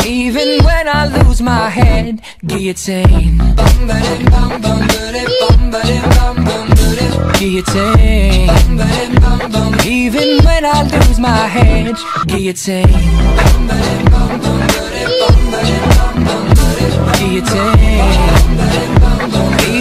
Even when I lose my head, guillotine. Guillotine. Even when I lose my head, guillotine. Guillotine.